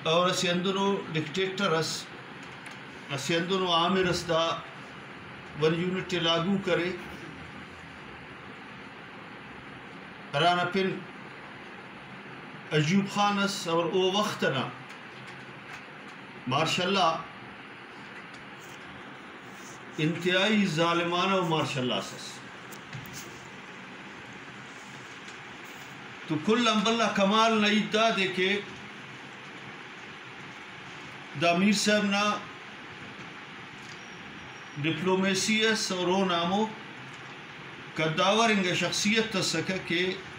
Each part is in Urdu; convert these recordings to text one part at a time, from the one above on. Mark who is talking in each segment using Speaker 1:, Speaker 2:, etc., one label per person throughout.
Speaker 1: اور اسی اندنو ڈکٹیکٹر اسی اندنو عامر اس دا ون یونٹ لاگو کرے رانا پھر ایوب خان اس اور او وقتنا ماشاء اللہ انتہائی ظالمانہ و ماشاء اللہ سس تو کل امباللہ کمال نعید دا دیکھے دا میر صاحب نا ڈپلومیسی اس اور او نامو کداور انگا شخصیت تسکا کہ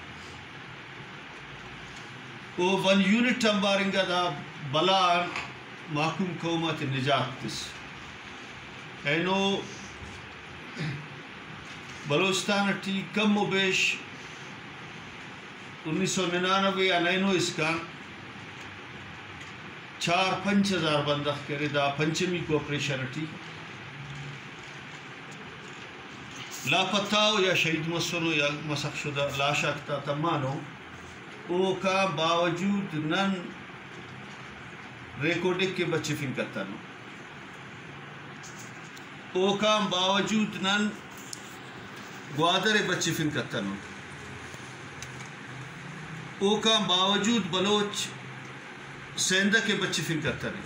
Speaker 1: او ون یونٹ امبارنگا دا بلان محکوم قومت نجات تس اینو بلوچستان ٹی کم و بیش 1999 یا 99 اس کا 4-5 ہزار بندخ کرے دا پنچمی کوپریشن ٹی لاپتاؤ یا شہید مسلو یا مسخ شدہ لاشاکتا تمانو او کا باوجود نن ریکوڈک کے بچے فن کرتا نو او کا باوجود نن گوادر بچے فن کرتا نو او کا باوجود بلوچ سیندہ کے بچے فن کرتا نو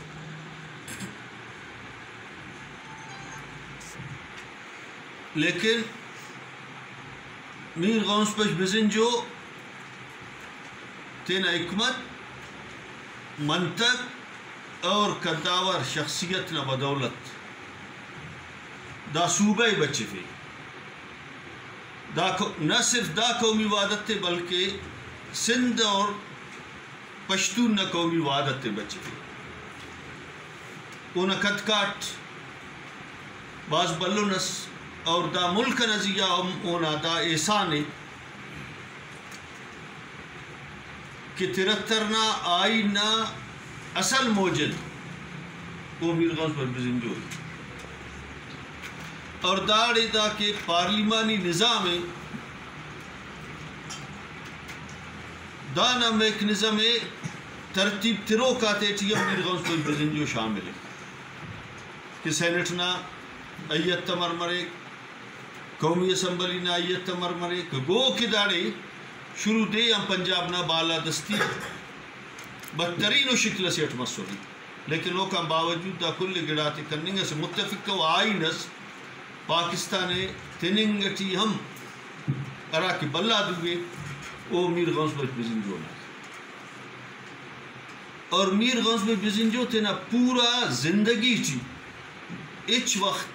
Speaker 1: لیکن میر غوث پش بزنجو تینا حکمت منطق اور کداور شخصیت نہ بدولت دا صوبہ بچے فی نہ صرف دا قومی وحدت تے بلکہ سندھ اور پشتون نہ قومی وحدت تے بچے فی اونا کتکاٹ باز بلو نس اور دا ملک نزیہ اونا دا احسانے کہ 73 نا آئین نا اصل موجد وہ میر غوث پر بزنجو اور داڑی دا کہ پارلیمانی نظام دانا میکنزم ترتیب ترو کاتے ٹی میر غوث پر بزنجو شامل ہے کہ سینٹ نا ایت تمر مرے قومی اسمبلی نا ایت تمر مرے کہ گو کی داڑی شروع دے ہم پنجاب نا بالا دستی بدترین و شکل سے اٹھ مسولی لیکن لوکاں باوجود دا کل گڑاتے کرننگا سے متفق و آئینس پاکستان تننگٹی ہم ارا کی بلا دوئے او میر غوث بچ بزنجو نا اور میر غوث بچ بزنجو تینا پورا زندگی چی اچ وقت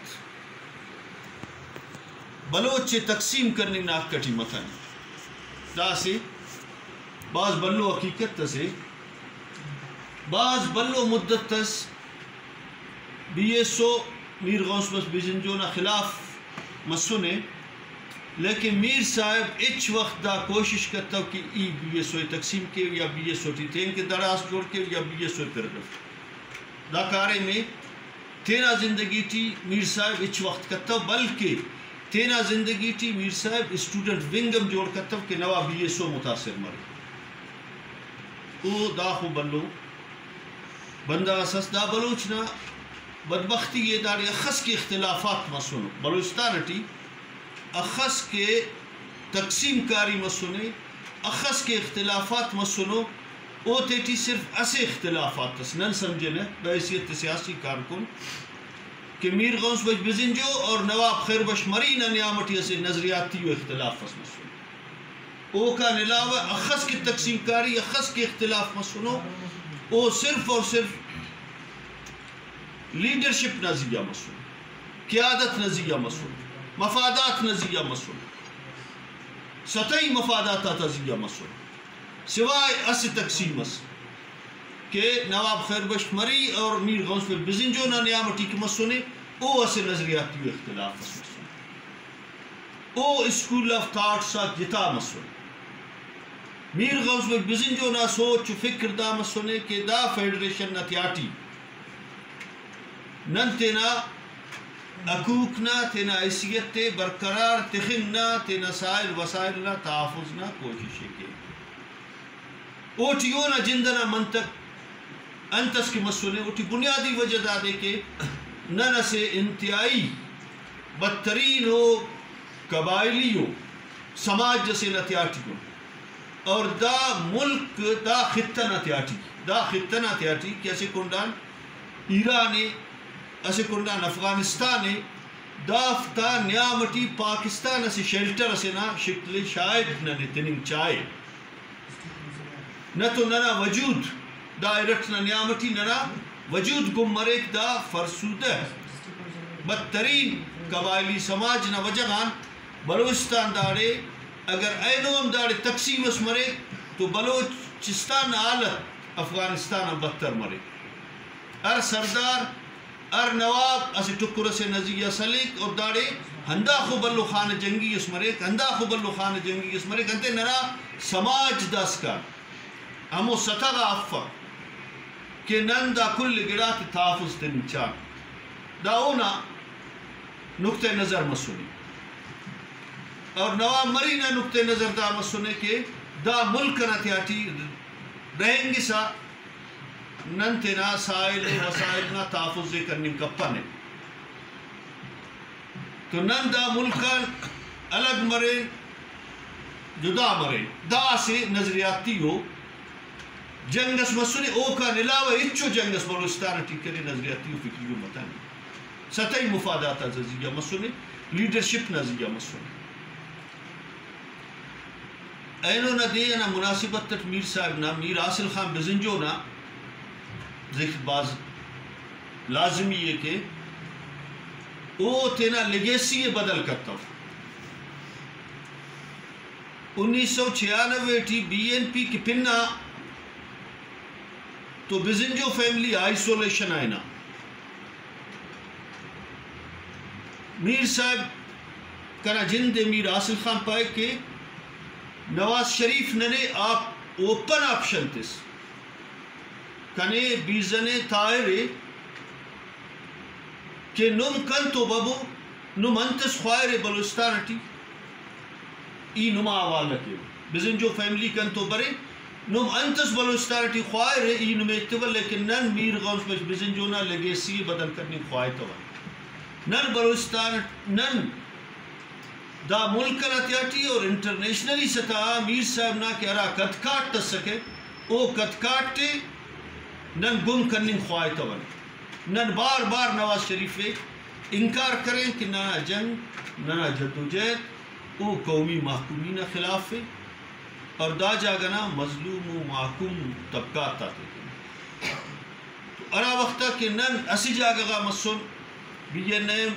Speaker 1: بلوچ تقسیم کرنی ناک کٹی مکانی دا سے بعض بلو حقیقت سے بعض بلو مدت تس بی ایس او میر غوث بس بزنجو نا خلاف مسونے لیکن میر صاحب اچ وقت دا کوشش کرتا ہو کہ ای بی ایس او تقسیم کے یا بی ایس او ٹی تین کے دراز جوڑ کے یا بی ایس او پردف دا کارے میں تینا زندگی ٹی میر صاحب اچ وقت کرتا ہو بلکہ تینا زندگی ٹی میر صاحب اسٹوڈنٹ ونگم جوڑ کرتا ہو کہ نوا بی ایس او متاثر مرے او دا خو بلو بندہ اساس دا بلوچنا بدبختی یہ داری اخص کے اختلافات مسونو بلوچستان ٹی اخص کے تقسیم کاری مسونے اخص کے اختلافات مسونو او تیٹی صرف اسے اختلافات تس نن سمجھنے بحیثیت سیاسی کارکن کہ میر غوث بچ بزنجو اور نواب خیر بش مرینہ نیامٹی اسے نظریاتی و اختلاف فس مسونو او کا علاوہ اخص کی تقسیم کاری اخص کے اختلاف مسونو او صرف اور صرف لیڈرشپ نظیہ مسئول قیادت نظیہ مسئول مفادات نظیہ مسئول سطحی مفادات نظیہ مسئول سوائے اس تقسیم اس کہ نواب خیر بخش مری اور میر غوث پر بزنجو نا نیامٹی کی مسئولے او اس نظریاتی اختلاف اس مسئول او اسکول آف تھاٹ سا جتا مسئول میر غوث پر بزنجو نا سوچ فکر دا مسئولے کہ دا فیڈریشن نا تیاٹی نن تینا حقوقنا تینا حیثیت تے برقرار تخننا تینا سائل وسائلنا تحافظنا کوشش کے اوٹیونا جندنا منطق انتس کی مسئلے اٹھی بنیادی وجہ دا دے کہ نن سے انتہائی بدترین ہو قبائلی ہو سماج جسے نتیاٹی ہو اور دا ملک دا خطہ نتیاٹی کہ اسے کنڈان ایرانے اسے کنڈان افغانستانے دافتا نیامٹی پاکستان اسے شیلٹر اسے نا شکل شاید ننے تننگ چائے نہ تو ننا وجود دا ایرٹنا نیامٹی ننا وجود گم مریک دا فرسودہ بدترین قبائلی سماج نہ وجہان بلوچستان دارے اگر اینو ہم دارے تقسیم اس مرے تو بلوچستان حالت افغانستان بدتر مرے ار سردار ار نواب اسے ٹکر سے نزیہ سلیک اور دارے ہندہ خو بلو خان جنگی اس مرے کنتے ننا سماج داس کا ہمو سطح افا کہ نن دا کل گڑات تحافظ تن چاک دا اونا نقطہ نظر مسونی اور نواب مرینا نقطہ نظر دا مسونے کہ دا ملک نتیاٹی رہیں گی سا نن تینا سائل وسائل نا تحفظ کرنے کپنے تو نن دا ملکان الگ مرے جدا مرے دا سے نظریاتی ہو جنگس مسونے او کا نلاوہ اچھو جنگس بلوچستان ٹکرے نظریاتی ہو فکری ہو متانی سطحی مفادات نظریہ مسونے لیڈرشپ نظریہ مسونے اینو نہ دے نا مناسبت تک میر صاحب نا میر حاصل خان بزنجو نا ذکر باز لازمی ہے کہ او تینا لیگیسی بدل کرتا ہوں 1996 ٹی بی این پی کی پننا تو بزنجو فیملی آئیسولیشن آئینا میر صاحب کنا جن دے میر حاصل خان پائے کہ نواز شریف ننے آپ اوپن آپشن تس کنے بیزنے تائرے کہ نم کن تو بابو نم انتس خواہر بلوچستان اٹی ای نما آوال لکے بزن جو فیملی کن تو برے نم انتس بلوچستان اٹی خواہر ای نم اتول لیکن نن میر غوث بچ بزن جو نا لگے سی بدل کرنی خواہر تو نن بلوچستان نن دا ملک نتیاٹی اور انٹرنیشنلی سطح میر صاحب نا کہ ارا کتکاٹ تس سکے او کتکاٹ تے نن گم کرنے خواہی تو نن بار بار نواز شریف انکار کریں کہ ننا جنگ ننا جدوجہد او قومی محکومین خلاف ہے اور دا جاگنا مظلوم و محکوم طبقات آتے تو ارا وقتا کہ نن اسی جاگا مسن بی این ایم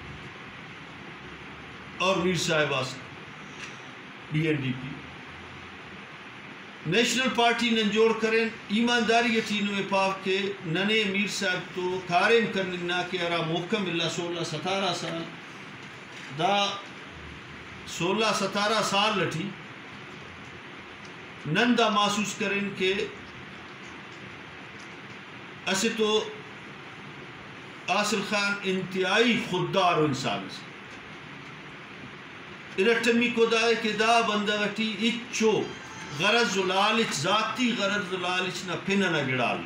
Speaker 1: اور میر صاحب آسن B N D P National Party نن جوڑ کریں ایمانداری یتینو میں پاک کے ننے میر صاحب تو کاریم کرنا کہ ارا محکم اللہ 16-17 سال دا 16-17 سال لٹھی نن دا محسوس کریں کہ اسے تو حاصل خان انتہائی خوددار و انسان سے ارٹمی کو دائے کہ دا بندگٹی اچھو غرض و لالچ ذاتی غرض و لالچ نہ پھننا نہ گڑال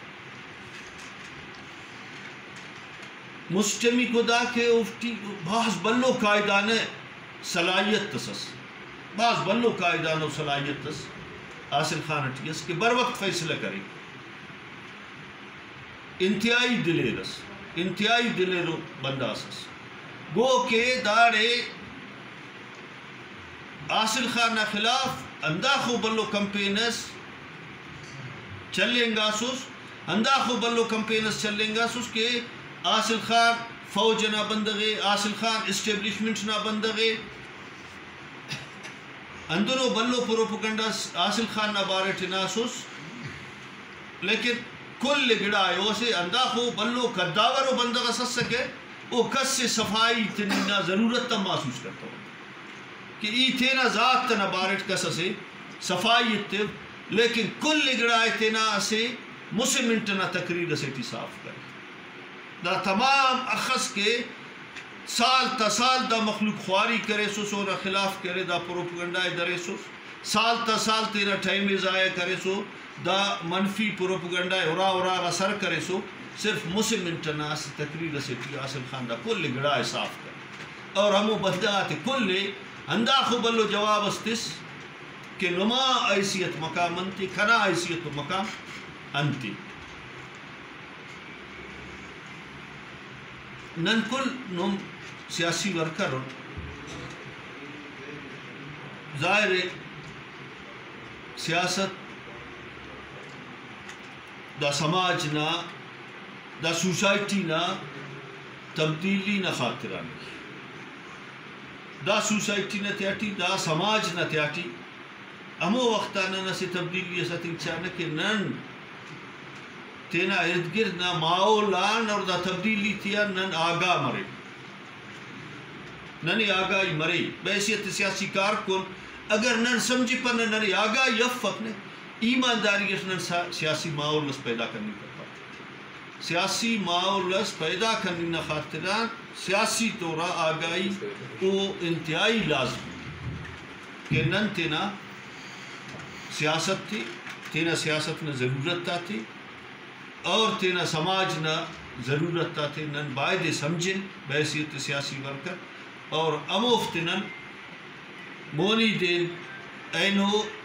Speaker 1: مستمی کو دا کہ افتی بعض بلو قائدان صلاحیت تسس بعض بلو قائدان و صلاحیت تس حاصل خان اٹھی اس کے بر وقت فیصلہ کریں انتہائی دلیر رو بندہ سس گو کہ دارے حاصل خان خلاف انداخو بلو کمپینس چلیں گا سوس انداخو بلو کمپینس چلیں گا سوس کہ حاصل خان فوج نہ بندگے حاصل خان اسٹیبلشمنٹ نہ بندگے اندرو بلو پروپگنڈا حاصل خان نہ بارٹ ناسوس لیکن کل گڑا ہے اسے انداخو بلو قداور و بندگا سس سکے وہ کس سے صفائی تنینا ضرورت تا محسوس کرتا ہوں کہ ای تینا ذات تنا بارٹ کس سے صفائی اتو لیکن کل گڑا ہے تینا سے مسلمنٹنا تقریر سے تی صاف کرے دا تمام اخص کے سال تا سال دا مخلوق خواری کرے سوس اور خلاف کرے دا پروپگنڈا درے سوس سال تا سال تیرا ٹائم ضائع کرے سو دا منفی پروپگنڈا اورا اثر کرے سو صرف مسلم انٹرناس تقریر سے حاصل خان دا کل گڑا صاف کر اور ہمو بہدات کل اندہ خبلو جواب استس کہ نما حیثیت مقام انتی کھنا حیثیت مقام انتی نن کل نم سیاسی ورکر ظاہر سیاست دا سماج نا دا سوسائٹی نا تبدیلی نا خاطرانی دا سوسائٹی نا تیاٹی دا سماج نا تیاٹی ہمو وقتانا نا سے تبدیلی ساتھ چاہنا کہ نن تینا ارد گرد نا ماحولان اور دا تبدیلی تیا نن آگاہ مرے ننی آگاہی مرے بحیثیت سیاسی کارکن اگر نن سمجھی پر ننی آگاہی یفق نے ایمانداری نن سیاسی ماحولس پیدا کرنی کرتا سیاسی ماحولس پیدا کرنی نا خاطران سیاسی طورا آگاہی او انتہائی لازم کہ نن تینا سیاست تھی تینا سیاست نا ضرورت تا تھی اور تینا سماج نا ضرورت تا تھی نن باید سمجھن بحیثیت سیاسی ورکر اور اموفت نن مونی دین اینو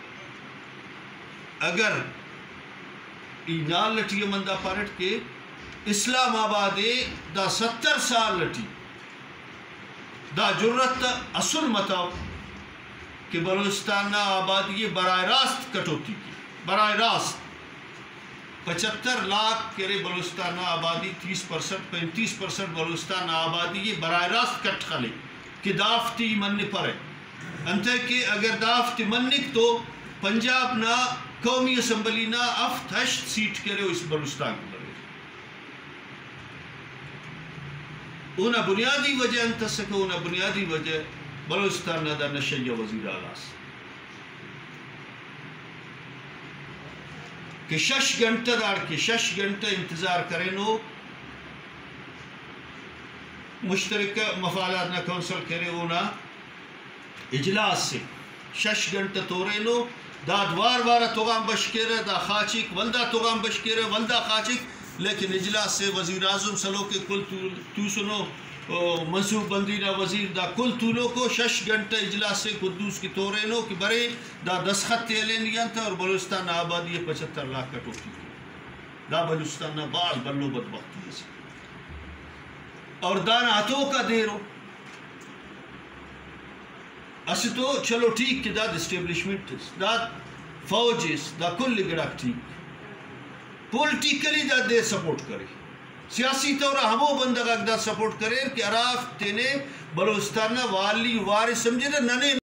Speaker 1: اگر نال لٹی مندہ پارٹ کے اسلام آباد دا 70 سال لٹی دا جرت اصل متاو کہ بلوچستان آبادی براہ راست کٹوتی کی براہ راست 75 لاکھ کرے بلوچستان آبادی 30% 35% بلوچستان آبادی براہ راست کٹ خلی کہ دافتی من پرے انتے کہ اگر دافتی منک تو پنجاب نا قومی اسمبلی نا افت 8 سیٹ کرے اس بلوچستان کو برے اونا بنیادی وجہ انتسکے اونا بنیادی وجہ بلوچستان نا دا نشیہ وزیر آغاز کہ 6 گھنٹہ دار کے 6 گھنٹہ انتظار کریں نو مشترکہ مفادات نا کونسل کرے اونا اجلاس سے 6 گھنٹہ تورے نو دا دوار بارا توغام بشکرے دا خاچک ولدہ توغام بشکرے ولدہ خاچک لیکن اجلاس سے وزیر اعظم سلو کے کل تو سنو منصوب بندی نا وزیر دا کل طولو کو 6 گھنٹہ اجلاس سے قدوس کی تورے نو کہ برے دا دستخط تیلے نہیں تھا اور بلوچستان آبادی 75 لاکھ کا ٹوٹی دا بلوچستان باز بلو بدبختی ہے اور دانا ہاتھوں کا دیرو اسی تو چلو ٹھیک کہ داد اسٹیبلشمنٹ داد فوجیس دا کل گڑاک ٹھیک پولیٹیکلی دا دے سپورٹ کرے سیاسی طورہ ہمو بندگاک دا سپورٹ کرے کہ عراف تینے بلوچستان والی وارث سمجھے ننے